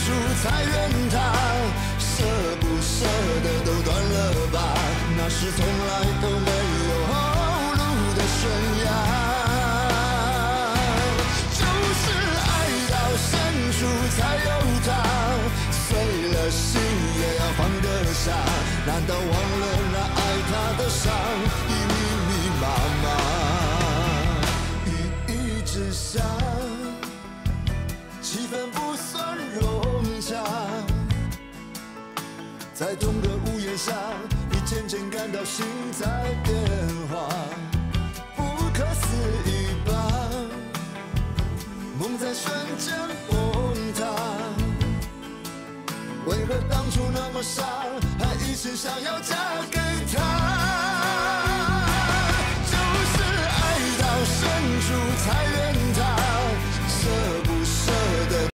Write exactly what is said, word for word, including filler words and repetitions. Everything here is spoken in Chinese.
疏才怨他，舍不舍得都断了吧，那是从来都没有后路的悬崖。就是爱到深处才有他，碎了心也要放得下，难道忘了那爱他的伤已密密麻麻？雨一直下，气氛不算融洽，在同个屋檐下，你渐渐感到心在变化，不可思议吧？梦在瞬间崩塌，为何当初那么傻，还一心想要嫁给他？